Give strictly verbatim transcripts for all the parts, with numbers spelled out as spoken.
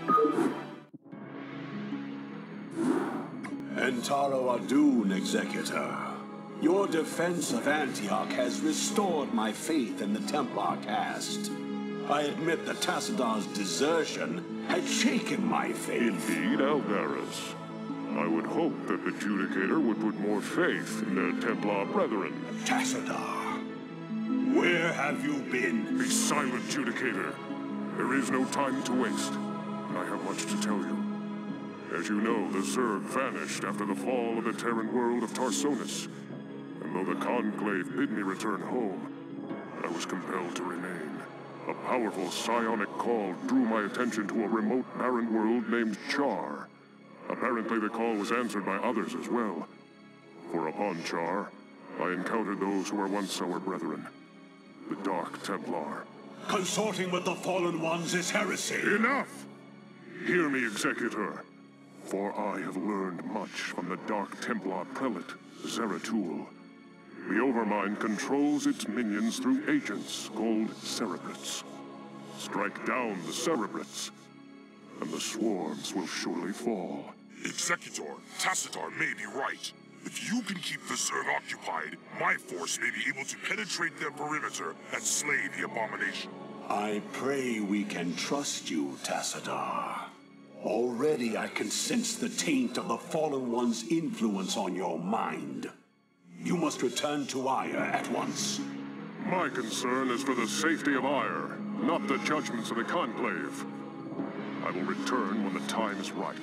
Entaro Adun, Executor. Your defense of Antioch has restored my faith in the Templar caste. I admit that Tassadar's desertion had shaken my faith. Indeed, Algaris. I would hope that the Judicator would put more faith in their Templar brethren. Tassadar, where have you been? Be silent, Judicator. There is no time to waste. I have much to tell you. As you know, the Zerg vanished after the fall of the Terran world of Tarsonis. And though the Conclave bid me return home, I was compelled to remain. A powerful psionic call drew my attention to a remote barren world named Char. Apparently the call was answered by others as well. For upon Char, I encountered those who were once our brethren, the Dark Templar. Consorting with the Fallen Ones is heresy. Enough! Hear me, Executor. For I have learned much from the Dark Templar prelate, Zeratul. The Overmind controls its minions through agents called Cerebrates. Strike down the Cerebrates, and the swarms will surely fall. Executor, Tassadar may be right. If you can keep the Zerg occupied, my force may be able to penetrate their perimeter and slay the abomination. I pray we can trust you, Tassadar. Already I can sense the taint of the Fallen One's influence on your mind. You must return to Aiur at once. My concern is for the safety of Aiur, not the judgments of the Conclave. I will return when the time is right.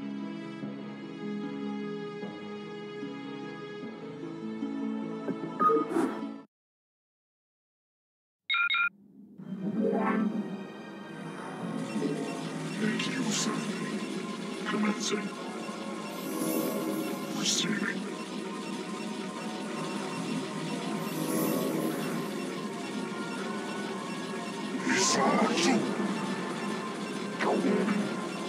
Thank you, sir. Commencing. Receiving. Isaju! Go on.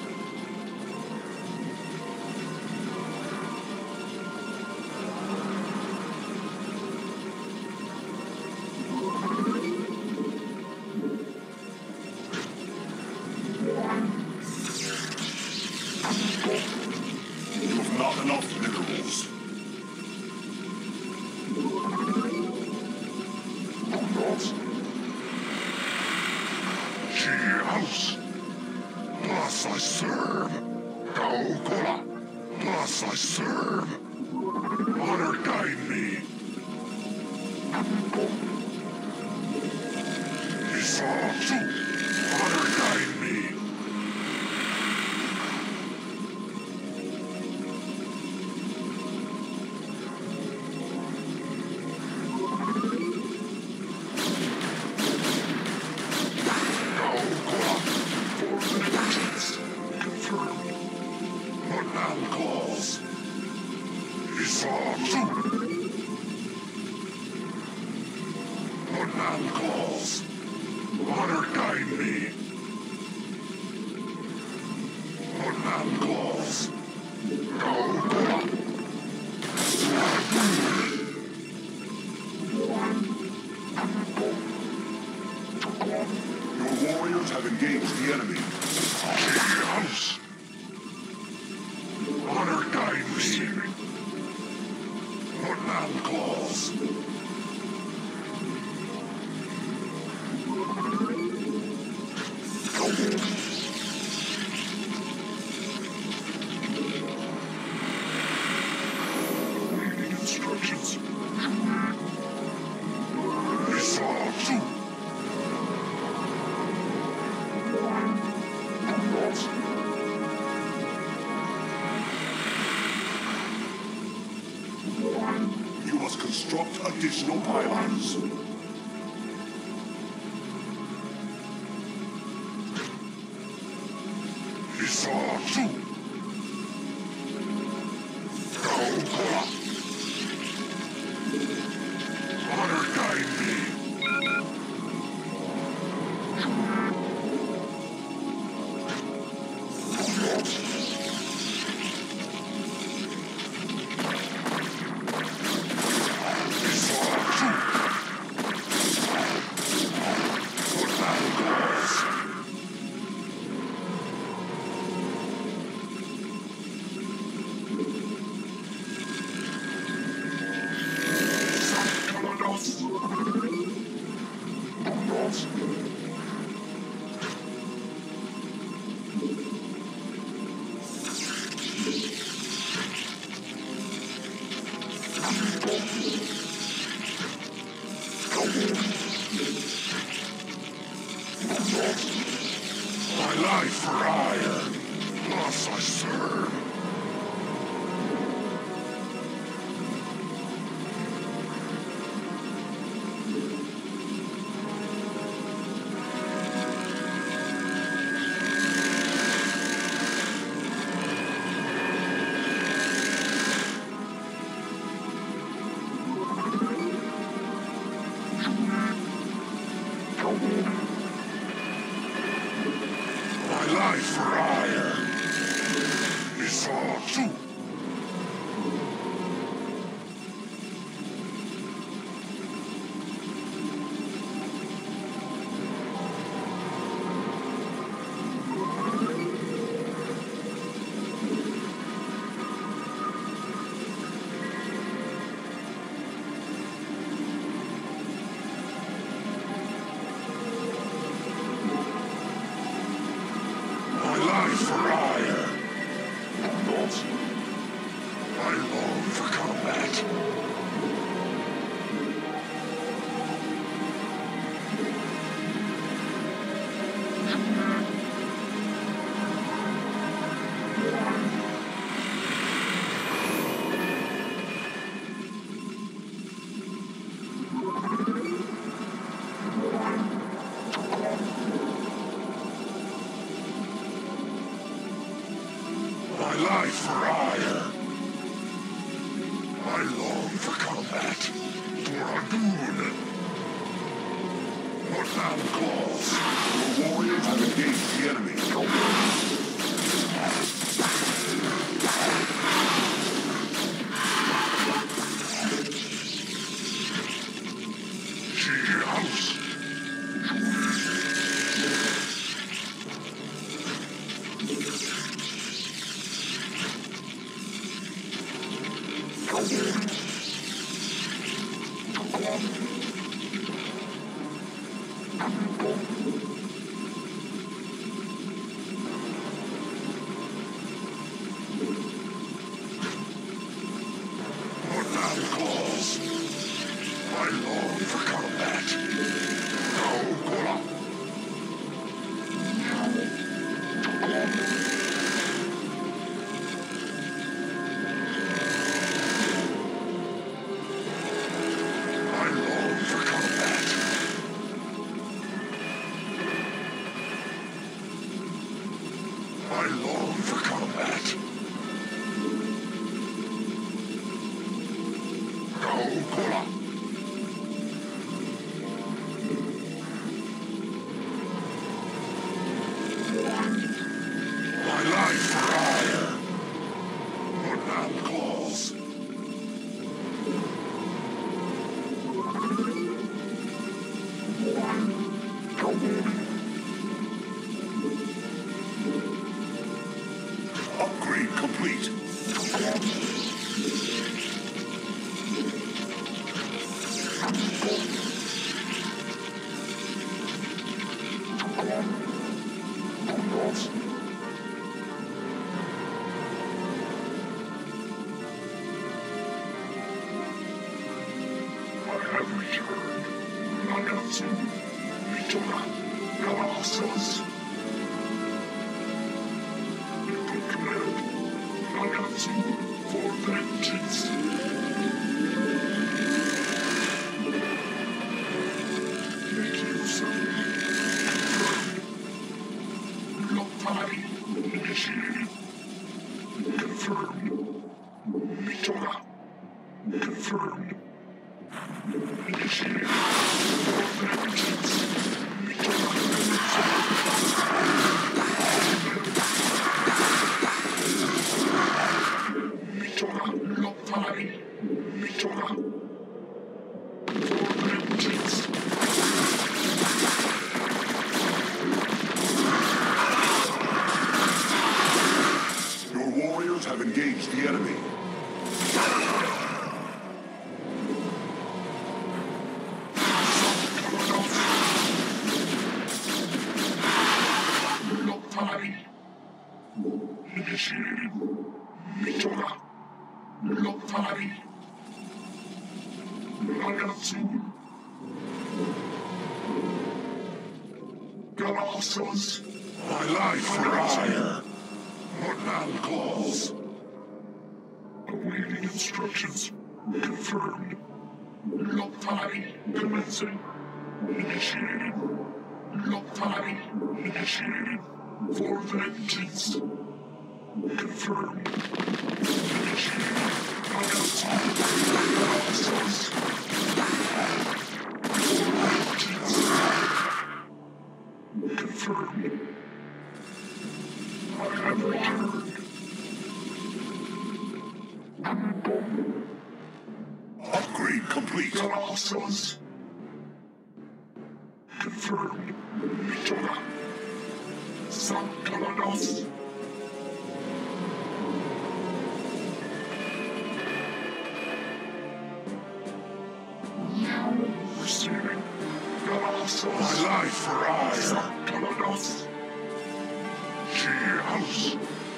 You have not enough minerals. Do not. She house. Plus I serve. Go Kola. Plus I serve. Honor guide me. Isaju. Honor guide me. Calls. Honor guide me. Honor calls. Go, go. Your warriors have engaged the enemy. House. Honor guide me. Honor calls. Reading instructions. Isaju. You must construct additional pylons. Isaju. Go, go. Honor guide me. life for hire. Thus I serve. My life for hire is all true. For hire. Not. I long for combat. My life for hire. I long for combat. Doradun. What thou calls? The warriors have engaged the enemy. She house. What thou calls? I long for combat. Go, Gola. I long for combat. I long for combat. Go, Gola. My life for hire. What thou calls? Upgrade complete. I have returned. Nakatsu, Mitora, Galasas. You can command Nakatsu for vengeance. Make use of me. Lopai initiated. Confirmed. Mitora. Confirmed. Initiated. For vengeance. Mitora Lopai. Mitora. For vengeance. Your warriors have engaged the enemy. Initiated. Mitora. Lopai. Nakatsu. Galasas. My life for hire. Mortal calls. Awaiting instructions. Confirmed. Loktai commencing. Initiated. Loktai initiated. For vengeance. Confirmed. Initiated. Announcement. Officers. For vengeance. Confirmed. I have returned. Upgrade complete. Colossus. Confirmed. Mitora. San Kalanos. Receiving. Colossus. My life for I. San Kalanos. She house.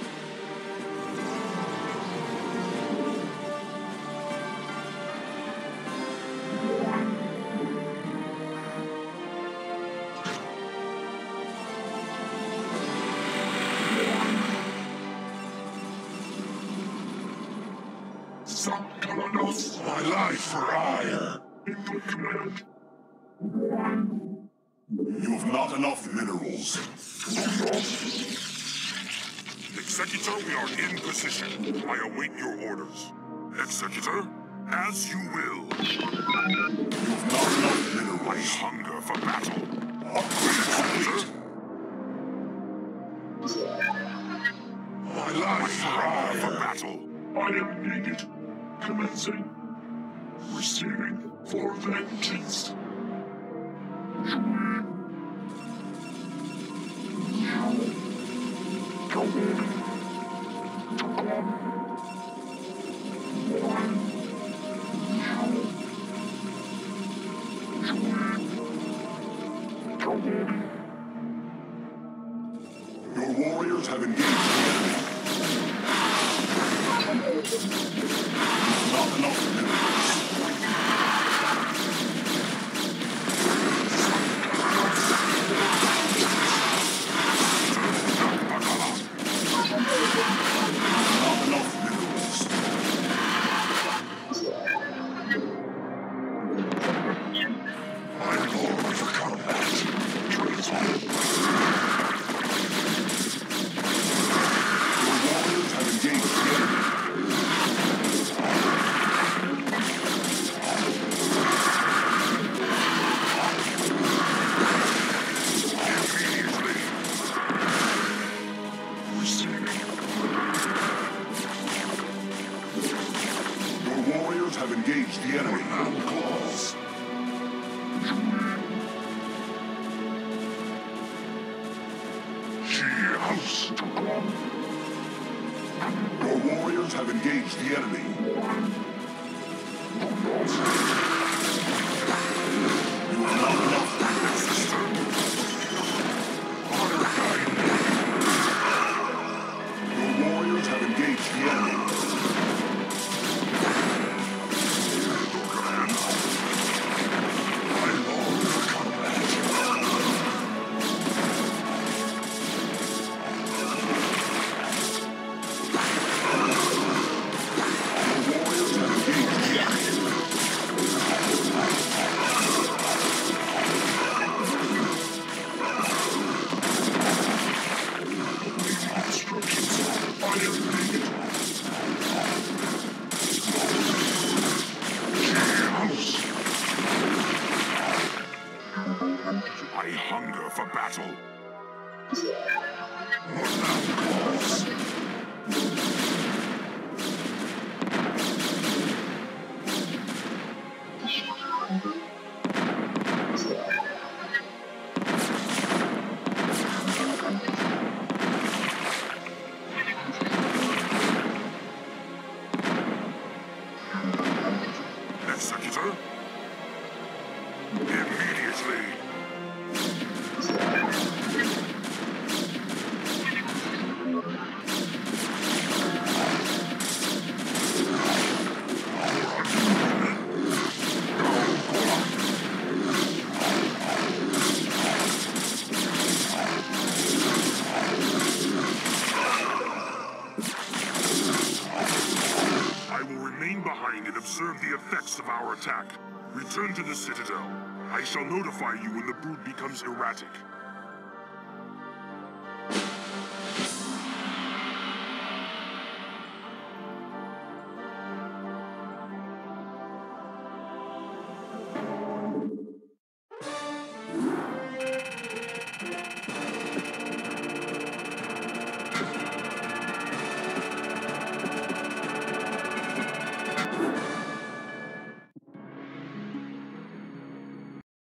My life for hire. Input command. You have not enough minerals. Executor, we are in position. I await your orders. Executor, as you will. You have not enough minerals. I hunger for battle. Upgrade complete. My life for hire. For battle. I am needed. Commencing. Receiving for vengeance. Your warriors have engaged the enemy. Not enough minerals. Have engaged the enemy. Claws. She house. Your warriors have engaged the enemy. You are not enough, sister. Honor guide. Your warriors have engaged the enemy. I hunger for battle. Executor? Immediately. observe the effects of our attack. Return to the Citadel. I shall notify you when the brood becomes erratic.